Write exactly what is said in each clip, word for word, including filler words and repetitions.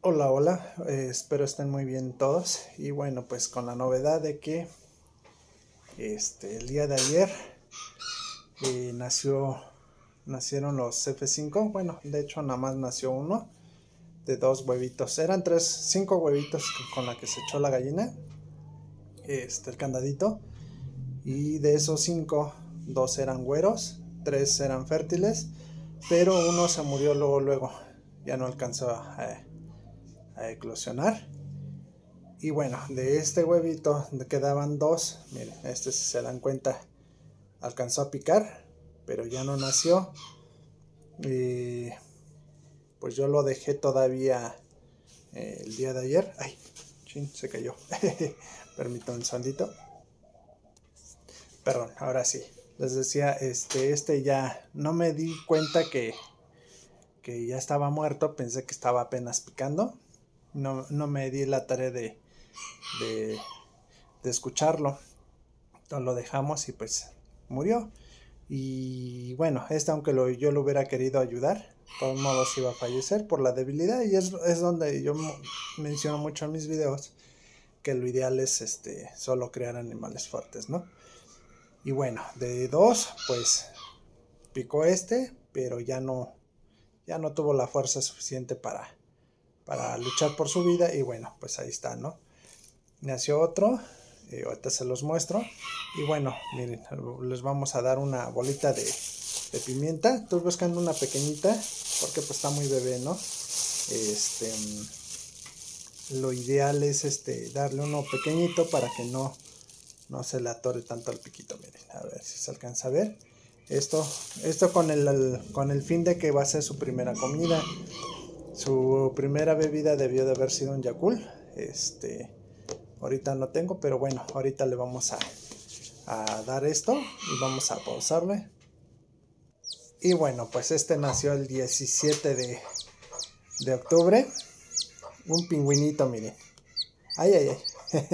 Hola, hola, eh, espero estén muy bien todos. Y bueno, pues con la novedad de que este, el día de ayer eh, nació, nacieron los F cinco. Bueno, de hecho nada más nació uno de dos huevitos. Eran tres, cinco huevitos con la que se echó la gallina, este, el candadito. Y de esos cinco, dos eran güeros, tres eran fértiles, pero uno se murió luego, luego. Ya no alcanzó a, a eclosionar. Y bueno, de este huevito quedaban dos. Miren, este, si se dan cuenta, alcanzó a picar, pero ya no nació. Y pues yo lo dejé todavía eh, el día de ayer. Ay, chin, se cayó. Permítanme un segundito. Perdón, ahora sí. Les decía, este, este ya no me di cuenta que, que ya estaba muerto. Pensé que estaba apenas picando. No, no me di la tarea de, de, de escucharlo. Entonces lo dejamos y pues murió. Y bueno, este aunque lo, yo lo hubiera querido ayudar, de todos modos iba a fallecer por la debilidad. Y es, es donde yo menciono mucho en mis videos que lo ideal es este, solo crear animales fuertes, ¿no? Y bueno, de dos, pues picó este, pero ya no, ya no tuvo la fuerza suficiente para, para luchar por su vida. Y bueno, pues ahí está, ¿no? Nació otro. Eh, ahorita se los muestro. Y bueno, miren, les vamos a dar una bolita de, de pimienta. Estoy buscando una pequeñita porque pues está muy bebé, ¿no? Este, lo ideal es este darle uno pequeñito para que no, no se le atore tanto el piquito. Miren, a ver si se alcanza a ver. Esto, esto con el, el, con el fin de que va a ser su primera comida. Su primera bebida debió de haber sido un Yakult. Este... Ahorita no tengo, pero bueno, ahorita le vamos a, a dar esto y vamos a pausarle. Y bueno, pues este nació el diecisiete de, de octubre. Un pingüinito, miren. Ay, ay, ay.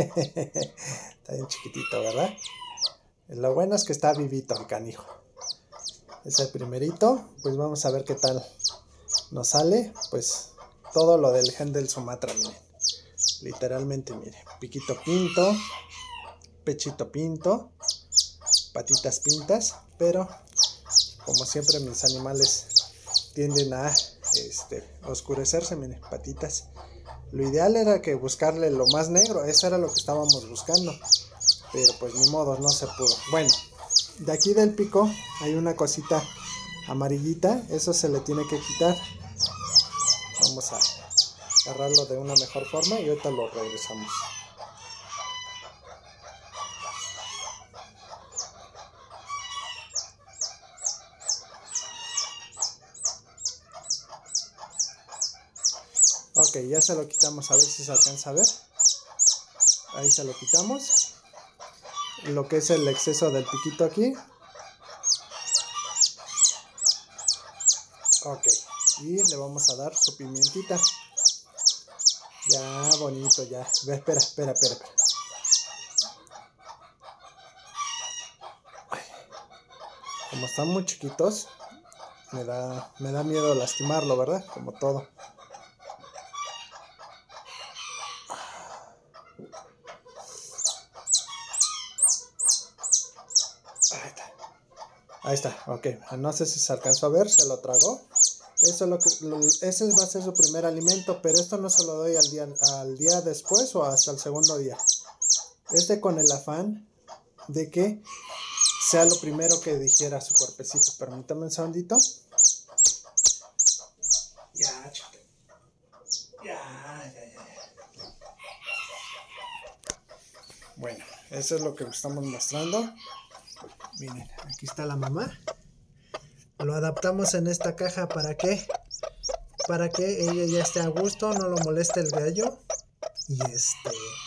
Está bien chiquitito, ¿verdad? Lo bueno es que está vivito el canijo. Es el primerito. Pues vamos a ver qué tal nos sale. Pues todo lo del gen del Sumatra, miren. Literalmente, miren. Piquito pinto. Pechito pinto. Patitas pintas, pero como siempre mis animales tienden a este, oscurecerse, miren, patitas. Lo ideal era que buscarle lo más negro, eso era lo que estábamos buscando, pero pues ni modo, no se pudo. Bueno, de aquí del pico hay una cosita amarillita, eso se le tiene que quitar. Vamos a agarrarlo de una mejor forma y ahorita lo regresamos. Ok, ya se lo quitamos, a ver si se alcanza a ver. Ahí se lo quitamos. Lo que es el exceso del piquito aquí. Ok, y le vamos a dar su pimientita. Ya, bonito, ya. Ve, espera, espera, espera, espera. Como están muy chiquitos, me da, me da miedo lastimarlo, ¿verdad? Como todo. Ahí está. Ahí está, ok. No sé si se alcanzó a ver, se lo tragó. Eso es lo que, lo, ese va a ser su primer alimento, pero esto no se lo doy al día, al día después o hasta el segundo día. Este con el afán de que sea lo primero que digiera su cuerpecito. Permítame un segundito. Ya, chica. Ya, ya, ya. Bueno, eso es lo que estamos mostrando. Miren, aquí está la mamá. Lo adaptamos en esta caja para que para que ella ya esté a gusto, no lo moleste el gallo. Y este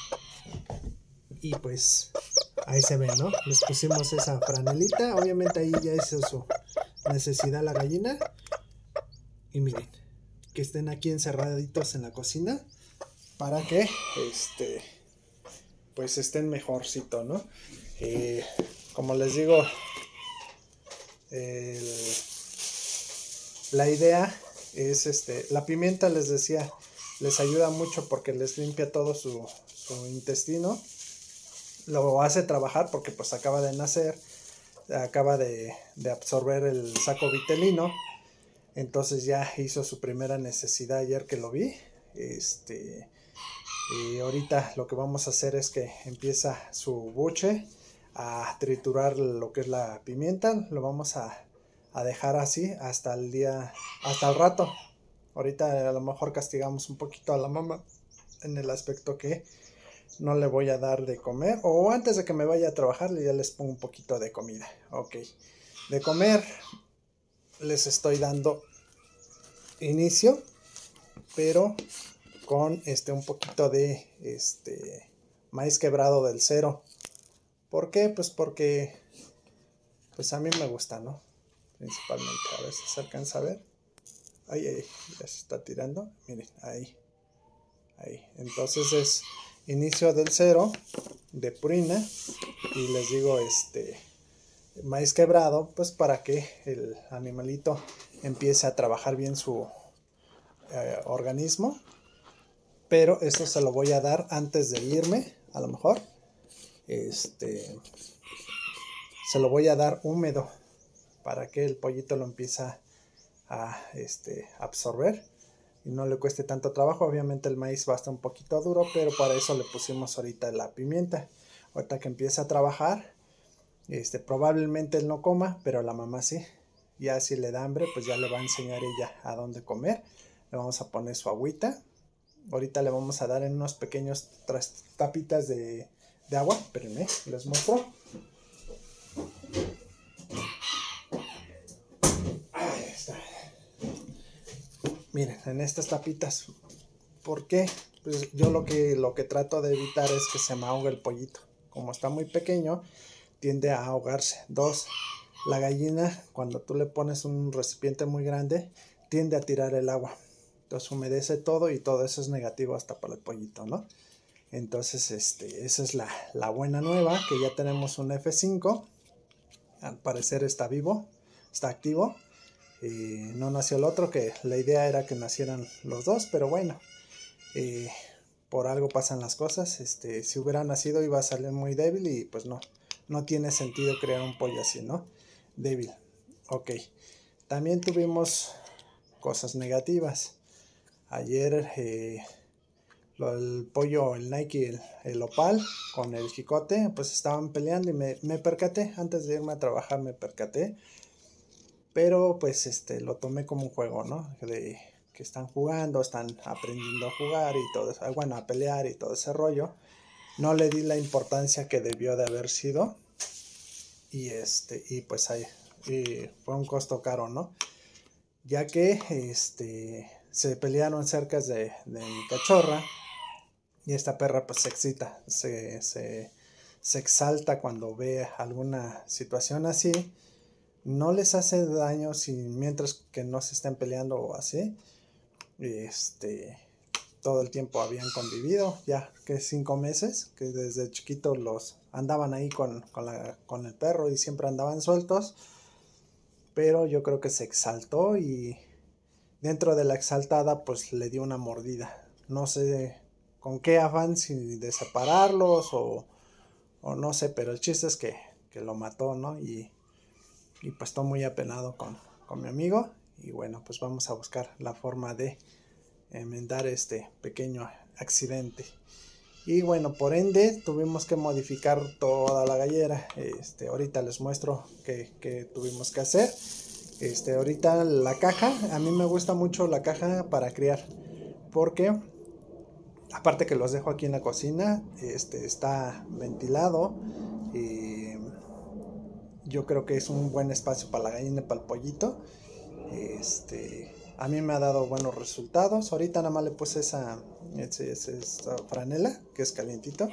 y pues ahí se ve, ¿no? Les pusimos esa franelita. Obviamente ahí ya hizo su necesidad la gallina. Y miren, que estén aquí encerraditos en la cocina para que este pues estén mejorcito, ¿no? Eh, como les digo, el, la idea es este, la pimienta les decía, les ayuda mucho porque les limpia todo su, su intestino. Lo hace trabajar porque pues acaba de nacer, acaba de, de absorber el saco vitelino. Entonces ya hizo su primera necesidad ayer que lo vi. Este, y ahorita lo que vamos a hacer es que empieza su buche a triturar lo que es la pimienta. Lo vamos a, a dejar así hasta el día, hasta el rato. Ahorita a lo mejor castigamos un poquito a la mamá en el aspecto que no le voy a dar de comer, o antes de que me vaya a trabajar ya les pongo un poquito de comida. Ok, de comer les estoy dando inicio, pero con este un poquito de este maíz quebrado del cero. ¿Por qué? Pues porque pues a mí me gusta, ¿no? Principalmente, a ver si se alcanza a ver. Ahí, ahí, ya se está tirando. Miren, ahí. Ahí. Entonces es inicio del cero de purina. Y les digo, este maíz quebrado, pues para que el animalito empiece a trabajar bien su eh, organismo. Pero eso se lo voy a dar antes de irme, a lo mejor. Este, se lo voy a dar húmedo para que el pollito lo empiece a este, absorber y no le cueste tanto trabajo. Obviamente el maíz va a estar un poquito duro, pero para eso le pusimos ahorita la pimienta. Ahorita que empiece a trabajar, este, probablemente él no coma, pero la mamá sí. Ya si le da hambre, pues ya le va a enseñar ella a dónde comer. Le vamos a poner su agüita. Ahorita le vamos a dar en unos pequeños tapitas de, de agua. Espérenme, les muestro. Ahí está. Miren, en estas tapitas. ¿Por qué? Pues yo lo que, lo que trato de evitar es que se me ahogue el pollito. Como está muy pequeño, tiende a ahogarse. Dos, la gallina, cuando tú le pones un recipiente muy grande, tiende a tirar el agua. Entonces humedece todo y todo eso es negativo hasta para el pollito, ¿no? Entonces, este, esa es la, la buena nueva, que ya tenemos un F cinco. Al parecer está vivo, está activo. Eh, no nació el otro, que la idea era que nacieran los dos, pero bueno, eh, por algo pasan las cosas. Este, si hubiera nacido iba a salir muy débil y pues no, no tiene sentido crear un pollo así, ¿no? Débil. Ok. También tuvimos cosas negativas. Ayer eh, lo, el pollo, el Nike, el, el opal con el jicote, pues estaban peleando y me, me percaté, antes de irme a trabajar me percaté, pero pues este lo tomé como un juego, ¿no? De que están jugando, están aprendiendo a jugar y todo eso, bueno, a pelear y todo ese rollo. No le di la importancia que debió de haber sido y este y pues ahí y fue un costo caro, ¿no? Ya que este se pelearon cerca de, de mi cachorra y esta perra pues se excita, se, se, se exalta cuando ve alguna situación así. No les hace daño si mientras que no se estén peleando o así. Este, todo el tiempo habían convivido, ya que cinco meses, que desde chiquitos los andaban ahí con, con, la, con el perro y siempre andaban sueltos. Pero yo creo que se exaltó y dentro de la exaltada pues le dio una mordida. No sé con qué afán, si de separarlos o, o no sé, pero el chiste es que, que lo mató, ¿no? Y, y pues estoy muy apenado con, con mi amigo y bueno, pues vamos a buscar la forma de enmendar este pequeño accidente. Y bueno, por ende tuvimos que modificar toda la gallera. Este, ahorita les muestro qué, qué tuvimos que hacer. Este, ahorita la caja, a mí me gusta mucho la caja para criar, porque aparte que los dejo aquí en la cocina, este, está ventilado. Eh, yo creo que es un buen espacio para la gallina y para el pollito. Este, a mí me ha dado buenos resultados. Ahorita nada más le puse esa, esa, esa franela que es calientito.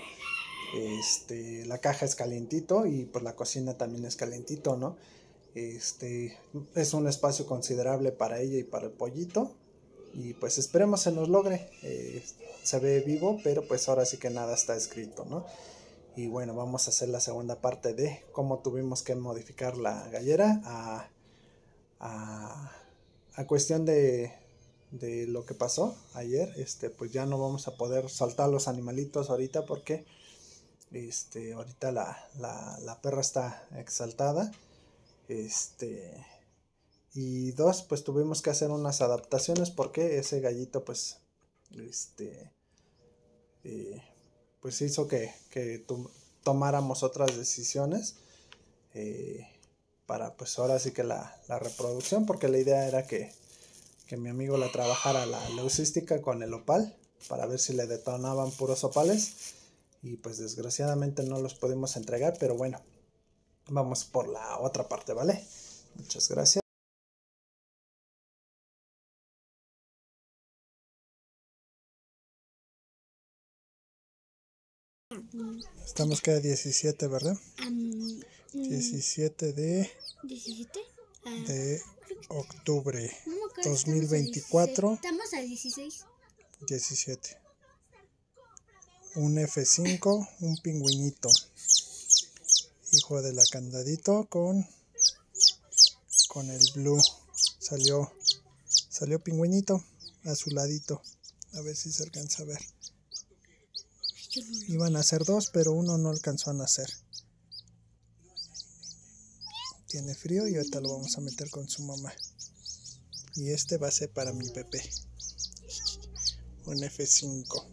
Este, la caja es calientito y pues la cocina también es calientito, ¿no? Este, es un espacio considerable para ella y para el pollito. Y pues esperemos se nos logre. Eh, se ve vivo, pero pues ahora sí que nada está escrito, ¿no? Y bueno, vamos a hacer la segunda parte de cómo tuvimos que modificar la gallera a, a, a cuestión de de lo que pasó ayer. Este, pues ya no vamos a poder soltar los animalitos ahorita porque este, ahorita la, la, la perra está exaltada. Este, y dos, pues tuvimos que hacer unas adaptaciones porque ese gallito pues este eh, pues hizo que, que to tomáramos otras decisiones eh, para pues ahora sí que la, la reproducción, porque la idea era que, que mi amigo la trabajara la leucística con el opal para ver si le detonaban puros opales, y pues desgraciadamente no los pudimos entregar, pero bueno, vamos por la otra parte, ¿vale? Muchas gracias. Estamos cada diecisiete, ¿verdad? Um, diecisiete de, ¿diecisiete? Uh, de octubre no, dos mil veinticuatro. Estamos a dieciséis. diecisiete. Un F cinco, un pingüinito. Hijo de la Candadito con, con el blue. Salió, salió pingüinito a su ladito. A ver si se alcanza a ver. Iban a ser dos, pero uno no alcanzó a nacer. Tiene frío y ahorita lo vamos a meter con su mamá. Y este va a ser para mi Pepe. Un F cinco.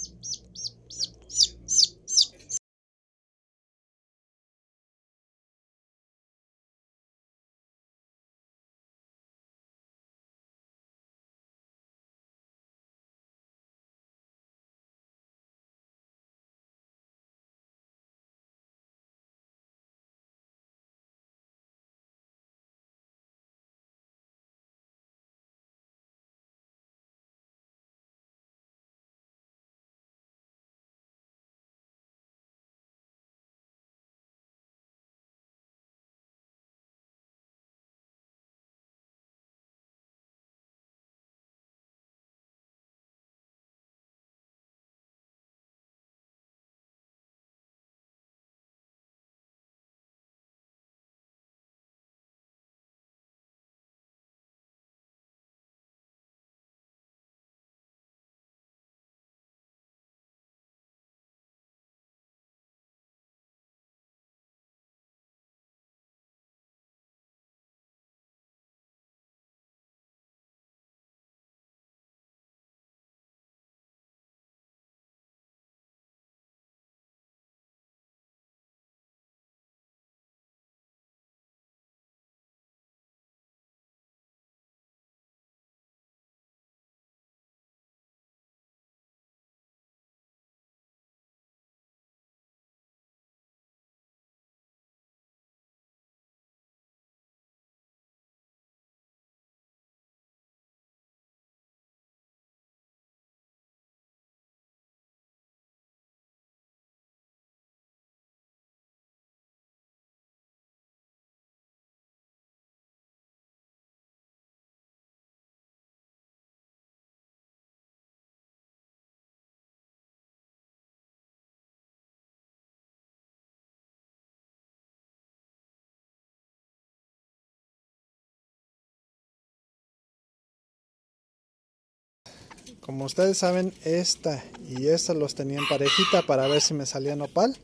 Como ustedes saben, esta y esta los tenía en parejita para ver si me salía nopal.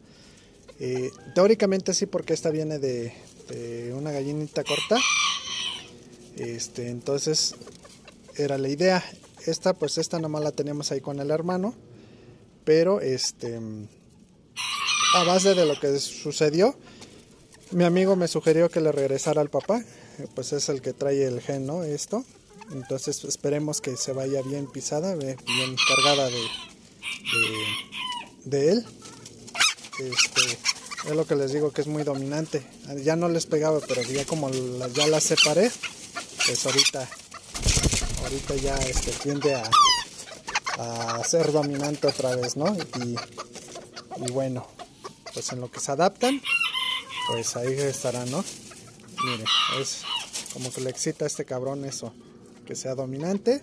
Eh, teóricamente sí, porque esta viene de, de una gallinita corta. Este, entonces era la idea. Esta, pues esta nomás la teníamos ahí con el hermano. Pero este, a base de lo que sucedió, mi amigo me sugirió que le regresara al papá. Pues es el que trae el gen, ¿no? Esto. Entonces esperemos que se vaya bien pisada, bien cargada de, de, de él. Este, es lo que les digo, que es muy dominante. Ya no les pegaba, pero ya como la, ya las separé, pues ahorita, ahorita ya este, tiende a, a ser dominante otra vez, ¿no? Y, y bueno, pues en lo que se adaptan, pues ahí estarán, ¿no? Miren, es como que le excita a este cabrón eso, que sea dominante.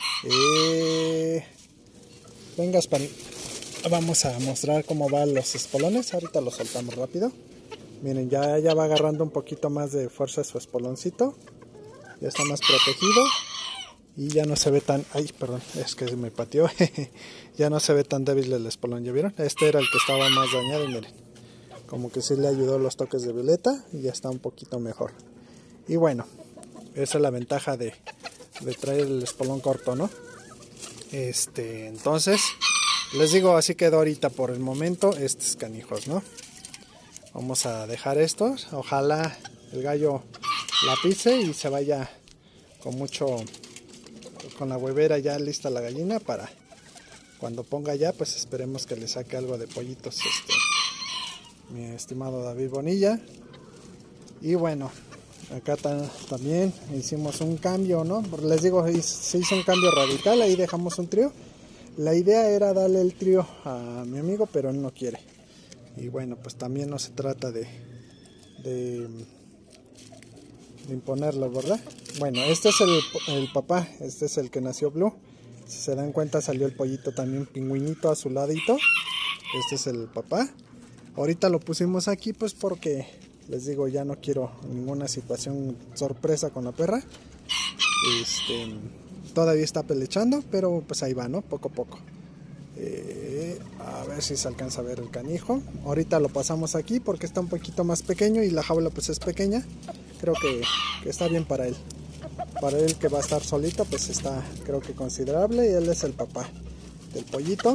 Eh, vengas, pan. Vamos a mostrar cómo van los espolones. Ahorita los soltamos rápido. Miren, ya, ya va agarrando un poquito más de fuerza su espoloncito. Ya está más protegido. y ya no se ve tan, ay, perdón, es que me pateó. Ya no se ve tan débil el espolón, ¿ya vieron? Este era el que estaba más dañado, y miren, como que sí le ayudó los toques de violeta y ya está un poquito mejor. Y bueno, esa es la ventaja de, de traer el espolón corto, ¿no? Este, entonces, les digo, así quedó ahorita por el momento estos canijos, ¿no? Vamos a dejar estos, ojalá el gallo la pise y se vaya con mucho, con la huevera ya lista la gallina para cuando ponga ya, pues esperemos que le saque algo de pollitos, este, mi estimado David Bonilla. Y bueno, acá también hicimos un cambio, ¿no? Les digo, se hizo un cambio radical, ahí dejamos un trío. La idea era darle el trío a mi amigo, pero él no quiere. Y bueno, pues también no se trata de, de, de imponerlo, ¿verdad? Bueno, este es el, el papá, este es el que nació Blue. Si se dan cuenta, salió el pollito también pingüinito a su ladito. Este es el papá. Ahorita lo pusimos aquí pues porque, les digo, ya no quiero ninguna situación sorpresa con la perra. Este, todavía está pelechando, pero pues ahí va, ¿no? Poco a poco. Eh, a ver si se alcanza a ver el canijo. Ahorita lo pasamos aquí porque está un poquito más pequeño y la jaula pues es pequeña. Creo que, que está bien para él. Para él que va a estar solito pues está, creo que considerable. Y él es el papá del pollito.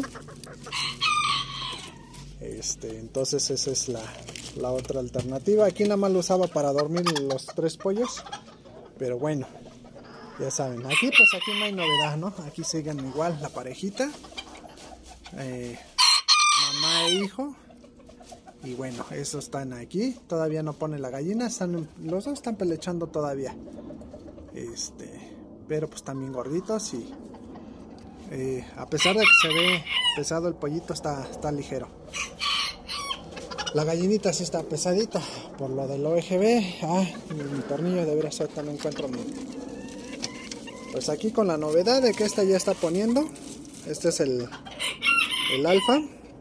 Este, entonces esa es la, la otra alternativa. Aquí nada más lo usaba para dormir los tres pollos. Pero bueno, ya saben, aquí pues aquí no hay novedad, ¿no? Aquí siguen igual la parejita. Eh, mamá e hijo. Y bueno, esos están aquí. Todavía no pone la gallina. Están, los dos están pelechando todavía. Este, pero pues también gorditos. Y eh, a pesar de que se ve pesado el pollito, está, está ligero. La gallinita sí está pesadita por lo del O E G B. Ah, mi tornillo de veras ahorita no encuentro mi. Pues aquí con la novedad de que esta ya está poniendo. Este es el el alfa.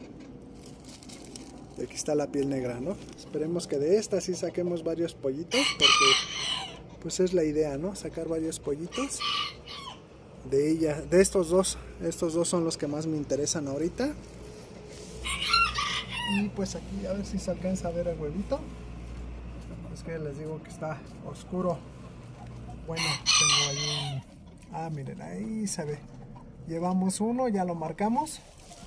Y aquí está la piel negra, ¿no? Esperemos que de esta sí saquemos varios pollitos, porque pues es la idea, ¿no? Sacar varios pollitos de ella, de estos dos. Estos dos son los que más me interesan ahorita. Y pues aquí a ver si se alcanza a ver el huevito. Es que les digo que está oscuro. Bueno, tengo ahí un... Ah, miren, ahí se ve. Llevamos uno, ya lo marcamos.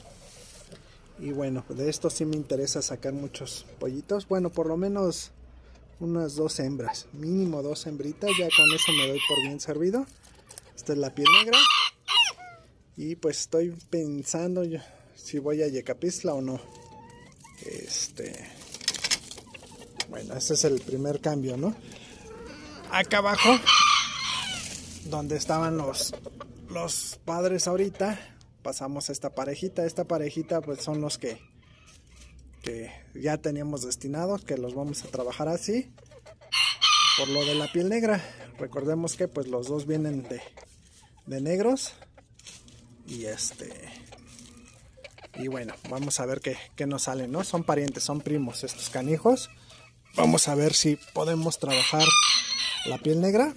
Y bueno, de esto sí me interesa sacar muchos pollitos. Bueno, por lo menos unas dos hembras. Mínimo dos hembritas. Ya con eso me doy por bien servido. Esta es la piel negra. Y pues estoy pensando yo si voy a Yecapixtla o no. Este... Bueno, ese es el primer cambio, ¿no? Acá abajo, donde estaban los, los padres ahorita, pasamos a esta parejita. Esta parejita pues son los que, que ya teníamos destinados, que los vamos a trabajar así. Por lo de la piel negra, recordemos que pues los dos vienen de, de negros. Y este... Y bueno, vamos a ver qué, qué nos sale, ¿no? Son parientes, son primos estos canijos. Vamos a ver si podemos trabajar la piel negra.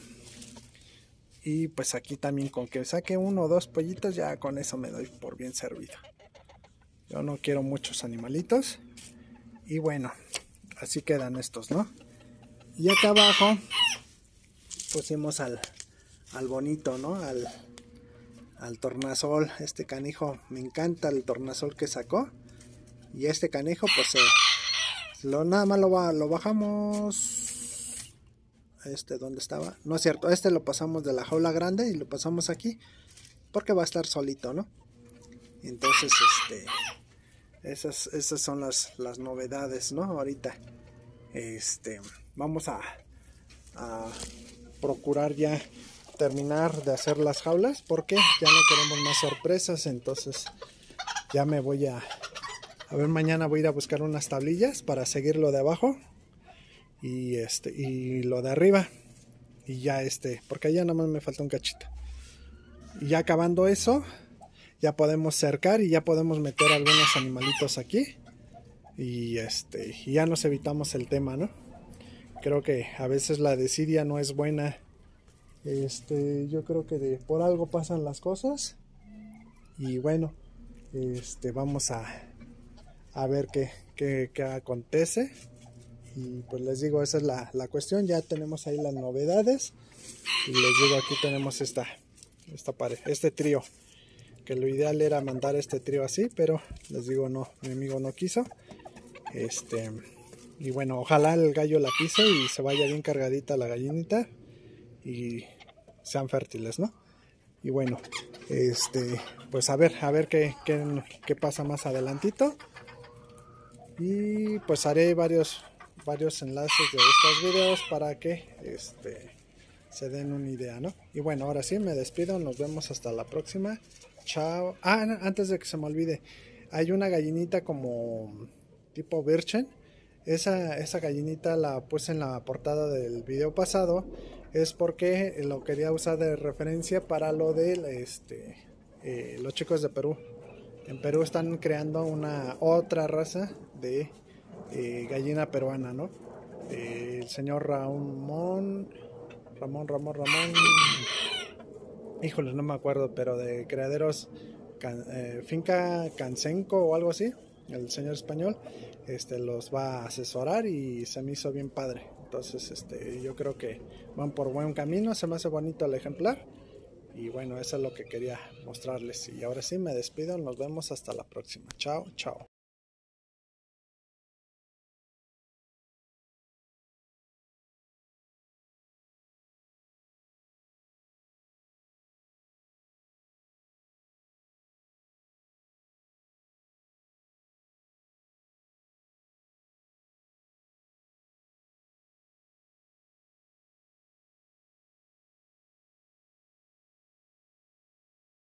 Y pues aquí también con que saque uno o dos pollitos, ya con eso me doy por bien servido. Yo no quiero muchos animalitos. Y bueno, así quedan estos, ¿no? Y acá abajo pusimos al, al bonito, ¿no? Al, al tornasol. Este canijo, me encanta el tornasol que sacó. Y este canijo pues... Eh, Lo, nada más lo, va, lo bajamos. Este, ¿dónde estaba? No es cierto, este lo pasamos de la jaula grande y lo pasamos aquí porque va a estar solito, ¿no? Entonces, este, esas, esas son las, las novedades, ¿no? Ahorita, este, vamos a, a procurar ya terminar de hacer las jaulas porque ya no queremos más sorpresas. Entonces, ya me voy a... A ver, mañana voy a ir a buscar unas tablillas para seguir lo de abajo y este y lo de arriba. Y ya este, porque allá nada más me falta un cachito. Y ya acabando eso, ya podemos cercar y ya podemos meter algunos animalitos aquí. Y este, y ya nos evitamos el tema, ¿no? Creo que a veces la desidia no es buena Este, yo creo que de, por algo pasan las cosas. Y bueno, este, vamos a, a ver qué, qué, qué acontece. Y pues les digo, esa es la, la cuestión. Ya tenemos ahí las novedades. Y les digo, aquí tenemos esta, esta pareja, este trío. Que lo ideal era mandar este trío así, pero les digo, no, mi amigo no quiso. Este, y bueno, ojalá el gallo la pise y se vaya bien cargadita la gallinita y sean fértiles, ¿no? Y bueno, este, pues a ver, a ver qué, qué, qué pasa más adelantito. Y pues haré varios, varios enlaces de estos videos para que este, se den una idea, ¿no? Y bueno, ahora sí, me despido, nos vemos hasta la próxima. Chao. Ah, no, antes de que se me olvide, hay una gallinita como tipo Virchen. Esa, esa gallinita la puse en la portada del video pasado. Es porque lo quería usar de referencia para lo de este, eh, los chicos de Perú. En Perú están creando una otra raza de eh, gallina peruana, ¿no? Eh, el señor Ramón, Ramón, Ramón, Ramón. Híjole, no me acuerdo, pero de criaderos can, eh, Finca Cansenco o algo así, el señor español, este los va a asesorar y se me hizo bien padre. Entonces, este, yo creo que van por buen camino, se me hace bonito el ejemplar. Y bueno, eso es lo que quería mostrarles. Y ahora sí me despido, nos vemos hasta la próxima. Chao, chao.